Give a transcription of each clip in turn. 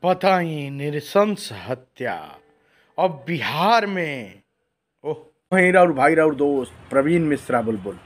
पताई नृशंस हत्या। अब बिहार में वहीं राउर भाई राउर दोस्त प्रवीण मिश्रा बुलबुल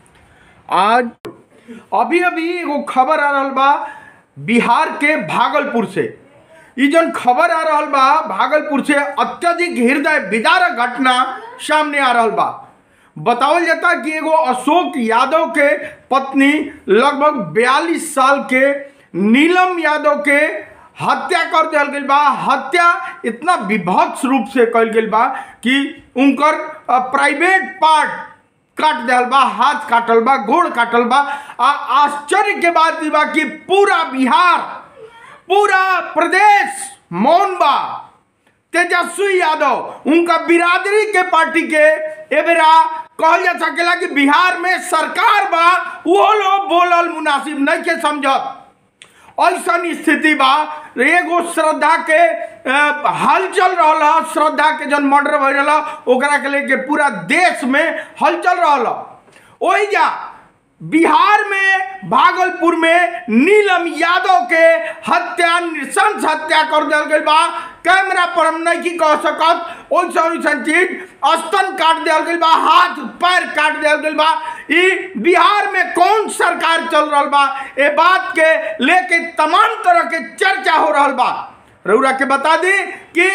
आज अभी एगो खबर आ रहा बा बिहार के भागलपुर से। ई जन खबर आ रहा बा भागलपुर से अत्यधिक हृदय विदारक घटना सामने आ रहा बा। बतावल जाता कि एगो अशोक यादव के पत्नी लगभग 42 साल के नीलम यादव के हत्या कर दिया गई बा। हत्या इतना विभत्स रूप से कल गई बा कि उनकर प्राइवेट पार्ट काट दिया बा, हाथ काटल बा, गोड़ काटल बा। आश्चर्य के बात बा कि पूरा बिहार, पूरा प्रदेश मौन बा। तेजस्वी यादव उनका बिरादरी के पार्टी के एबेरा कहल जा सकेला कि बिहार में सरकार बा, वो लोग बोलल मुनासिब नहीं के समझत। ऐसा स्थिति बा। एगो श्रद्धा के हलचल रहा, श्रद्धा के जन मर्डर हो रहा ओकरा के लेके पूरा देश में हलचल रहा। वही जा बिहार में भागलपुर में नीलम यादव के हत्या, नृशंस हत्या कर दिया गई बा। कैमरा पर हम नहीं की कह सकत। वैसा चीज स्तन काट दिया गई बा, हाथ पैर काट दिया गई बा। ई बिहार में कौन सरकार चल रहा बा, ये बात के लेके तमाम तरह के चर्चा हो रहा बा। रउरा के बता दी कि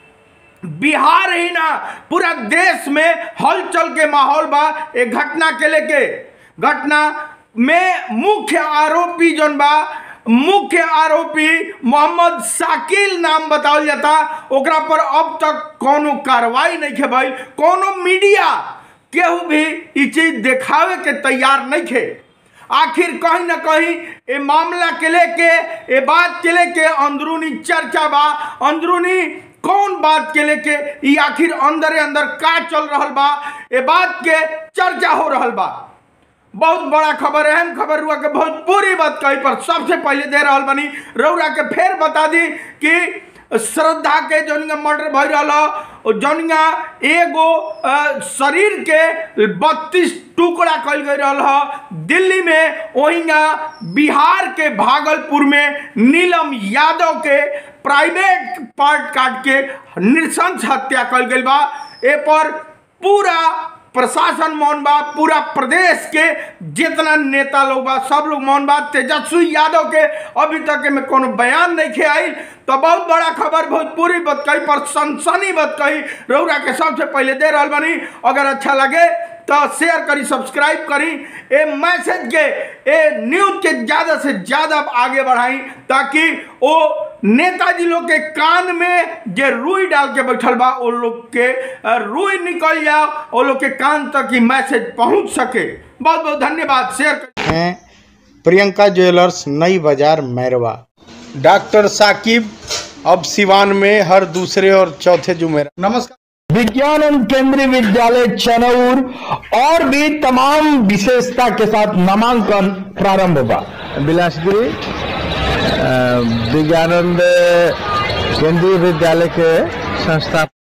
बिहार ही ना पूरा देश में हलचल के माहौल बा। एक घटना के लेके, घटना में मुख्य आरोपी जौन बा, मुख्य आरोपी मोहम्मद शाकिल नाम बतावल जाता। ओकरा पर अब तक कोनो कार्रवाई नहीं के भइल। कोनो मीडिया केहू भी ई चीज दिखावे के तैयार नहीं थे। आखिर कहीं ना कहीं ये मामला के लेके, ये बात के लेके अंदरूनी चर्चा बा। अंदरूनी कौन बात के लेके ये आखिर अंदर अंदर का चल रहा बा, ये बात के चर्चा हो रहा बा। बहुत बड़ा खबर, अहम खबर हुआ कि भोजपुरी बात कही पर सबसे पहले दे रहा बनी। रउरा के फिर बता दी कि श्रद्धा के जौनिया मर्डर भई रहा, जौनिया एगो शरीर के 32 टुकड़ा कल गई रहा दिल्ली में। वहींगा बिहार के भागलपुर में नीलम यादव के प्राइवेट पार्ट काट के नृशंस हत्या कल गई बा। ए पर पूरा प्रशासन मौन बा, पूरा प्रदेश के जितना नेता लोग बा सब लोग मौन बा। तेजस्वी यादव के अभी तक में कोनो बयान नहीं खे आई। तो बहुत बड़ा खबर भोजपुरी बात कही पर सनसनी बात कही रउरा के सबसे पहले दे रहा बनी। अगर अच्छा लगे तो शेयर करी, सब्सक्राइब करी। ए मैसेज के, ए न्यूज के ज़्यादा से ज़्यादा आगे बढ़ाई ताकि वो नेताजी लोग के कान में जे रुई डाल के बैठल बा वो लोग के रुई निकल जाओ, वो लोग के कान तक ही मैसेज पहुंच सके। बहुत बहुत धन्यवाद। शेयर हैं प्रियंका ज्वेलर्स, नई बाजार, मैरवा। डॉक्टर साकिब अब सिवान में हर दूसरे और चौथे जुमेरा। नमस्कार। विज्ञान केंद्रीय विद्यालय चनौर और भी तमाम विशेषता के साथ नामांकन प्रारंभ होगा। बिलासपुरी विज्ञानंद केंद्रीय विद्यालय के संस्था